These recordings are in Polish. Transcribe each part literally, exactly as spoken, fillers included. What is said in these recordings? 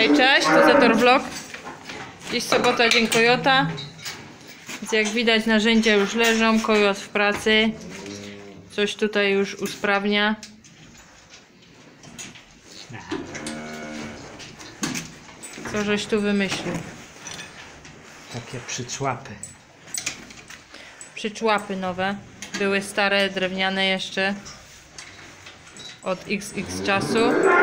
Hej, cześć, to Zetor Vlog. Dziś sobota, dzień Kojota. Więc jak widać, narzędzia już leżą, Kojot w pracy. Coś tutaj już usprawnia. Co żeś tu wymyślił? Takie przyczłapy. Przyczłapy nowe. Były stare, drewniane jeszcze. Od iks iks czasu.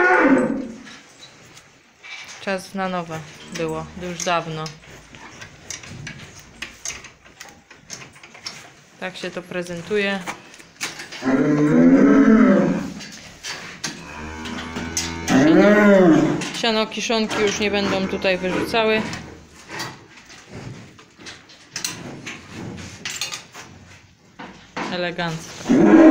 Czas na nowe było, już dawno. Tak się to prezentuje. Siano kiszonki już nie będą tutaj wyrzucały. Elegancko.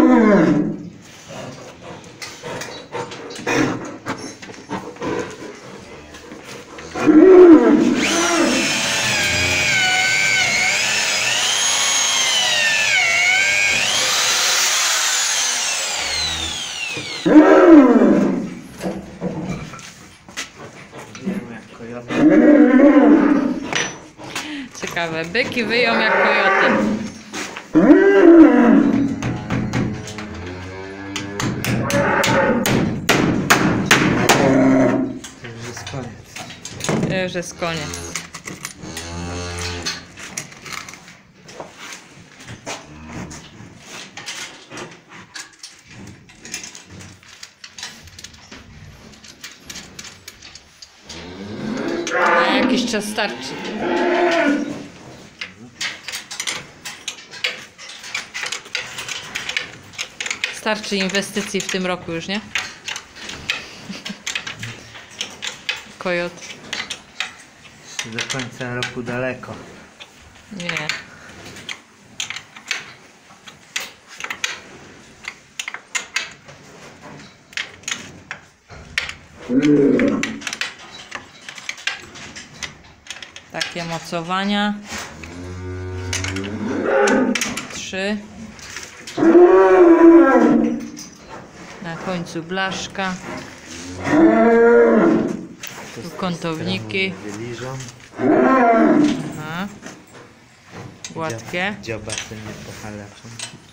Ciekawe, byki wyją jak kojoty. To już jest koniec. To już jest koniec. Na jakiś czas starczy. Starczy inwestycji w tym roku już, nie? Kojot. Jeszcze do końca roku daleko. Nie. Takie mocowania. Trzy. Na końcu blaszka. Tu kątowniki. Wyliżą. Aha. Gładkie. Dzioba to nie pohalaczą.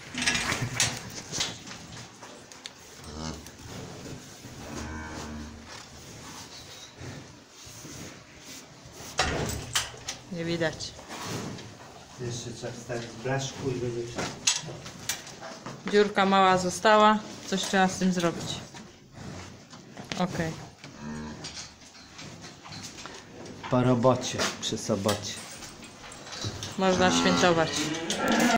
Nie widać. Jeszcze trzeba wstawić blaszku i będzie wszystko. Dziurka mała została. Coś trzeba z tym zrobić. Ok. Po robocie, przy sobocie. Można świętować.